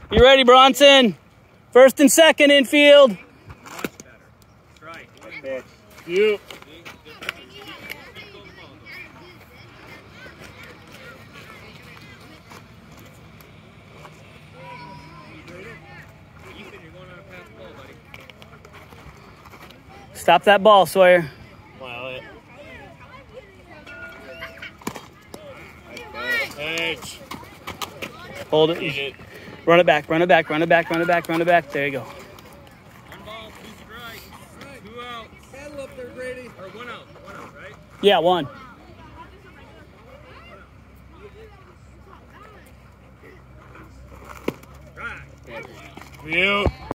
You ready, Bronson? First and second infield. Much better. Strike. Pitch. You. Stop that ball, Sawyer. Wow. Pitch. Hold Eat it. it. Run it back, run it back, run it back, run it back, run it back. There you go. One ball, 2 strikes. 2 out. Paddle up there, Grady. Or 1 out. 1 out, right? Yeah, one. Right. You.